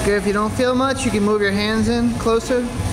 Good. If you don't feel much, you can move your hands in closer.